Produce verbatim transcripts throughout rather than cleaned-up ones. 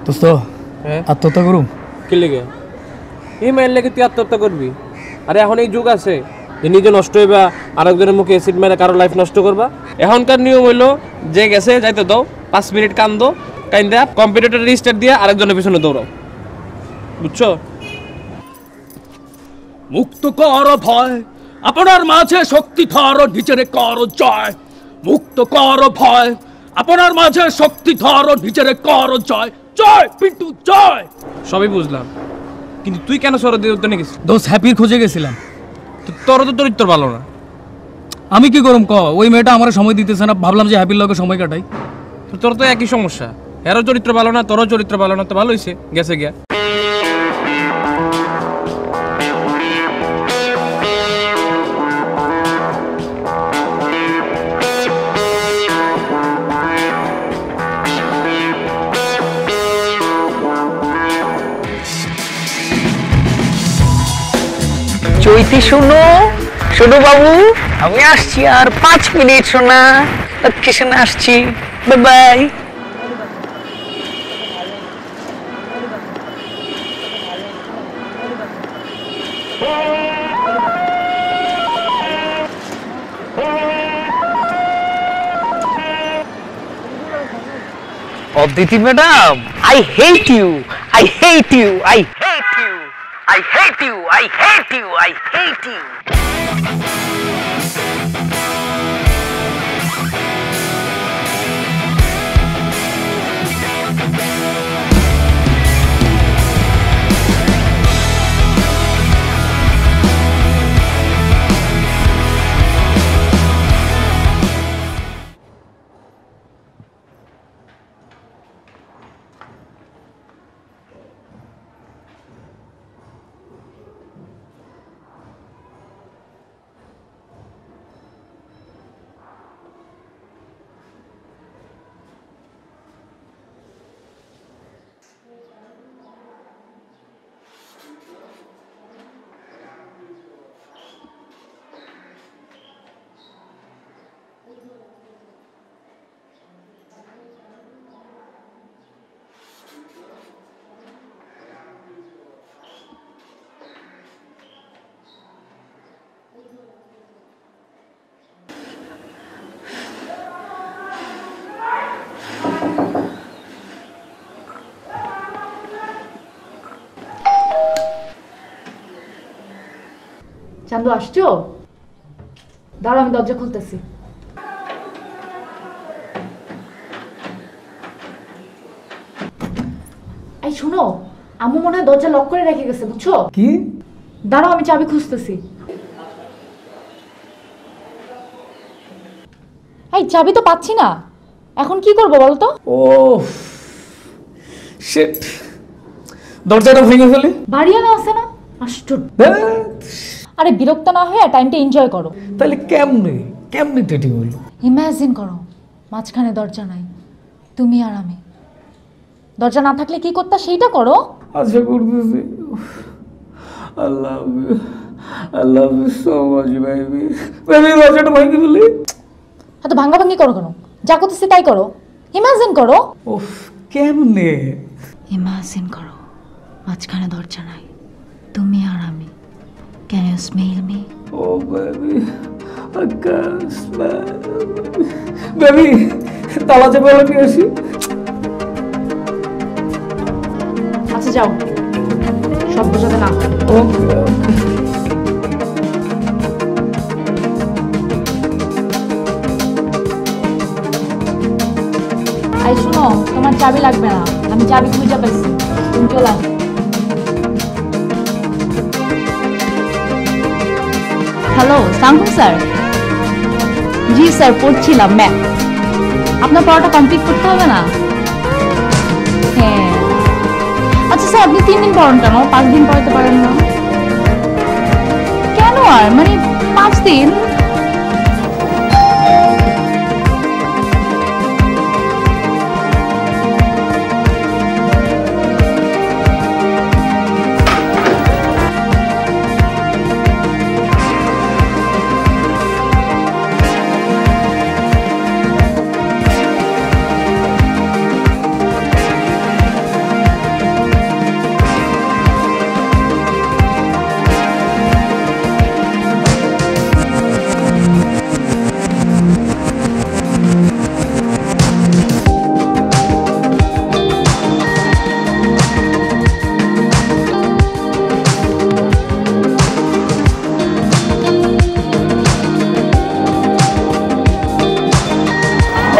দোস্ত আত্মহত্যা করুম কি লেগে এই মাইল লেগে তুই আত্মহত্যা করবি? আরে এখন এই যুগ আছে যে নিজে নষ্ট হইবা আরেকজনের মুখে অ্যাসিড মেরে কারো লাইফ নষ্ট করবা। এখনকার নিয়ম হইলো যে গেছে যাইতে দাও, পাঁচ মিনিট কান্দো, কাইন্দা কম্পিউটার রিস্টার্ট দিয়ে আরেকজনের পিছনে দৌড়াও, বুঝছো? মুক্ত কর ভয়, আপনার মাঝে শক্তি ধর, নিজের কর জয়। মুক্ত কর ভয়, আপনার মাঝে শক্তি ধর, নিজের কর জয়। জয় পিন্টু জয়। সবই বুঝলাম, কিন্তু তুই কেন সরদি উদ্যানে গেছিস? দোস্ত হ্যাপির খোঁজে গেছিলাম। তোর তো চরিত্র ভালো না। আমি কি করম ক, ওই মেয়েটা আমার সময় দিতেছে না, ভাবলাম যে হ্যাপির লগে সময় কাটাই। তোর তো একই সমস্যা, এরও চরিত্র ভালো না, তোরও চরিত্র ভালো না, তো ভালো হয়েছে গেছে গিয়া। চৈতি শোনো, শোনো বাবু, আমি আসছি আর পাঁচ মিনিট। শোনা লোকেশনে আসছি, bye bye. Aditi madam, I hate you, I hate you, I hate you, I hate you, I hate you, I hate you. Chandu আসছো? দাঁড়াও, আমি দরজা খুলতেছি। এই শোনো, আম্মু মনে হয় দরজা লক করে রেখে গেছে, বুঝছো? কি? দাঁড়াও, আমি চাবি খুঁজতেছি। এই চাবি তো পাচ্ছি না, এখন কি করবো বলো তো? ও শিট, দরজাটা ভেঙে ফেলি। বাড়িওয়ালা আছে না? আশ্চর্য। আরে বিরক্ত না হয়ে টাইমটা এনজয় করো। তাহলে কেমনে কেমনে টেটি হইল? ইমাজিন করো, মাঝখানে দরজা নাই, তুমি আর আমি। দরজা না থাকলে কি করতা সেইটা করো। আশা করতেছি। I love you, I love you so much baby. Baby দরজাটা ভেঙে ফেলি। এত ভাঙ্গা ভাঙ্গি করো কেন? যা করতেছি তাই করো, ইমাজিন করো। ওফ, কেমনে? ইমাজিন করো, মাঝখানে দরজা নাই, তুমি আর আমি। Can you smell me? Oh baby, I can't smell. Baby, তালা চেপে হলে নিয়ে আসি। আচ্ছা যাও, শব্দ যাতে না হয়। ওকে ওকে। আই শুনো, তোমার চাবি লাগবে না, আমি চাবি খুঁজে পেয়েছি, তুমি চলে আসো। Hello Sangkum sir. জি স্যার, পড়ছিলাম ম্যাম। আপনার পড়াটা কমপ্লিট করতে হবে না? হ্যাঁ। আচ্ছা স্যার, আপনি তিন দিন পড়ান কেন, পাঁচ দিন পড়াতে পারেন না কেন? আর মানে পাঁচ দিন?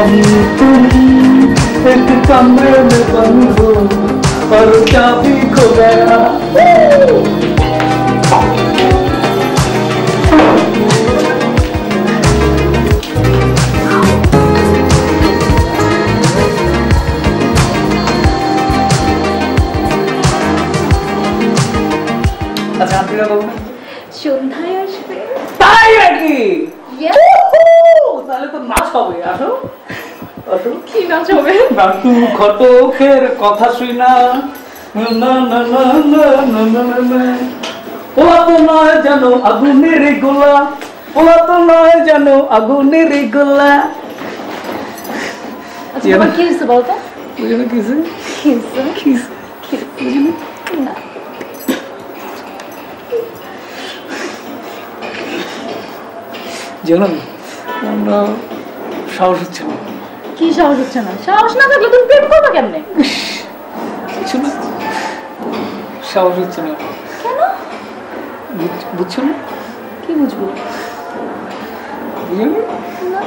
আমি তুমি एक कमरे में बंद हो और चाबी खो गया अच्छा आप क्या बोल সন্ধ্যায় আসবে তাই নাকি Yes. তাহলে তো নাচ হবে আসো আসো কি নাচ হবে নাটু ঘটকের কথা শুই না না না না না না না না না ওলা তো নয় জানো আগুনের গোলা ওলা তো নয় জানো আগুনের গোলা আচ্ছা তোমার কি হয়েছে বলতো বুঝে না কিছু কি হয়েছে কিছু না জানো আমরা সাহস হচ্ছে না কি সাহস হচ্ছে না সাহস না থাকলে তুমি প্রেম করবে কেমনে কিছু না সাহস হচ্ছে না কেন বুঝ- বুঝছো না কি বুঝবো বুঝে না না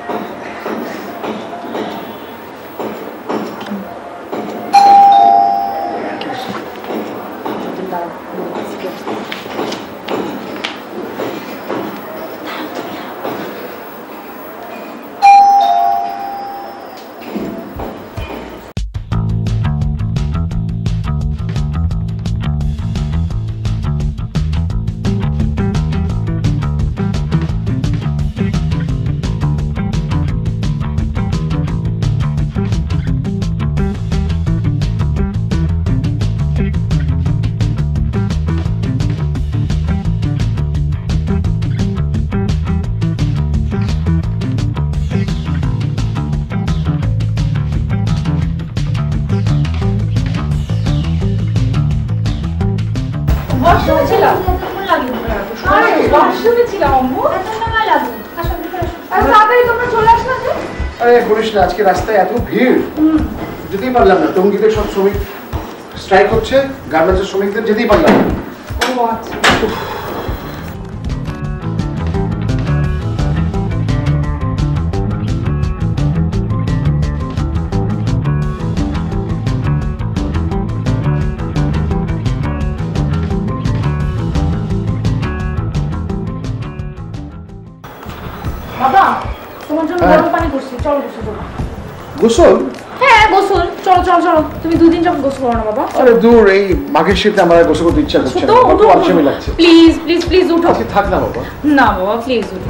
আরে বলিস না আজকে রাস্তায় এত ভিড় যেতেই পারলাম না টঙ্গিতে সব শ্রমিক স্ট্রাইক হচ্ছে গার্মেন্টসের শ্রমিকদের যেতেই পারলাম না বাবা তোমার জন্য গরম পানি করছি চলো গোসল করো গোসল হ্যাঁ গোসল চলো চলো চলো তুমি দুদিন যাবো গোসল করো না বাবা আরে দূর এই মাঘের শীতে আমার আর গোসল করতে ইচ্ছা করছে না তো আমার উঠো খুব আলসেমি লাগছে প্লিজ প্লিজ প্লিজ উঠো আজকে থাক না বাবা না বাবা প্লিজ উঠো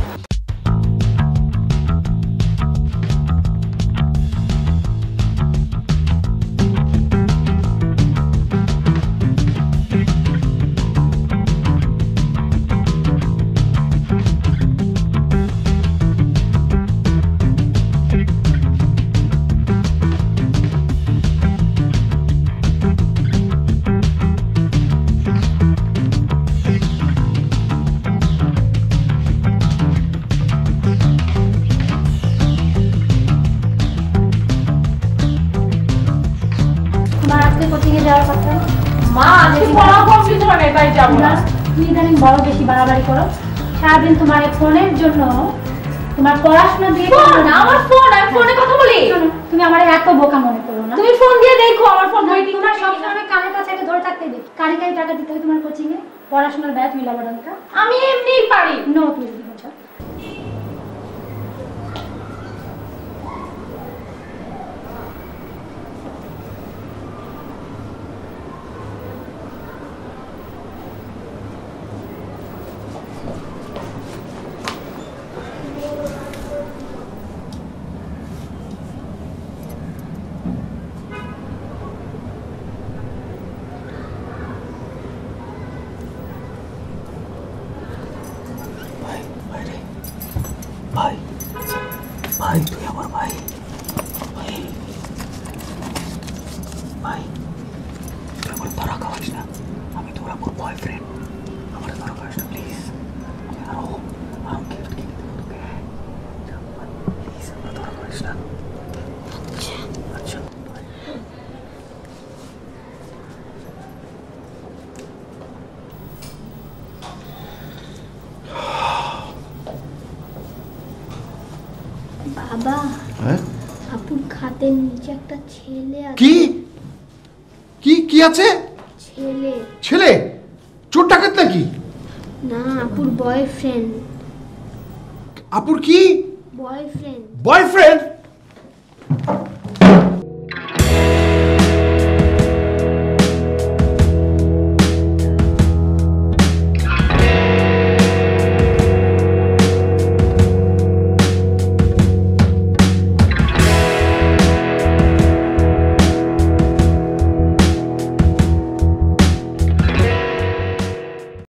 তোমার আজকে কোচিংয়ে যাওয়ার কথা মা আজকে পড়া কমপ্লিট হয় না তাই যাবো না তুমি ইদানিং বড় বেশি বাড়াবাড়ি করো সারাদিন তোমার এই ফোনের জন্য তোমার পড়াশোনা দিয়ে ফোন আমার ফোন আমি ফোনে কথা বলি শোনো, তুমি আমার এত বোকা মনে করো না তুমি ফোন দিয়ে দেখো আমার ফোন তুমি তোমার সবসময় কানের কাছে এটা ধরে থাকতে দেখি কারি কারি টাকা দিতে হয় তোমার কোচিংয়ে পড়াশোনার ব্যয় তুমি লাভাডালটা আমি এমনিই পারি নো তুমি যদি বলছো ভাই ভাই তুই আমার ভাই ভাই ভাই তুই আমার ধরা খাওয়াস না আমি তোর আমার বয়ফ্রেন্ড আমার ধরা খাওয়াস না প্লিজ আমি আরো আরো গিফট কিনে দেবো তোকে প্লিজ আমার ধরা খাওয়াস না আচ্ছা বাবা হ্যাঁ আপুর খাতের নিচে একটা ছেলে আছে। কি কি কি আছে? ছেলে। ছেলে? চোর ডাকাত নাকি? না, আপুর বয়ফ্রেন্ড। আপুর কি বয়ফ্রেন্ড? বয়ফ্রেন্ড?